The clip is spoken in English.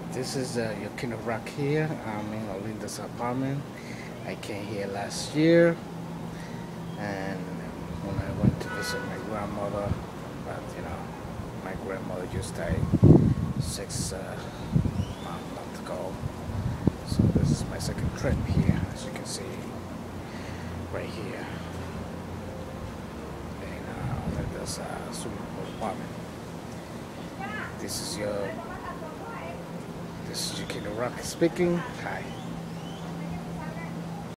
This is your King of Rock here. I'm in Olinda's apartment. I came here last year, and when I went to visit my grandmother, but my grandmother just died six months ago. So this is my second trip here, as you can see right here in Olinda's super apartment. This is your King of Rock speaking. Hi.